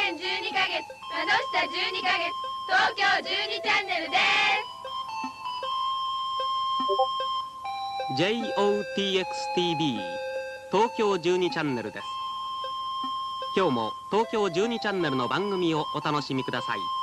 2012ヶ月楽しさ12ヶ月東京12チャンネルです。 JOTX-TV 東京12チャンネルです。今日も東京12チャンネルの番組をお楽しみください。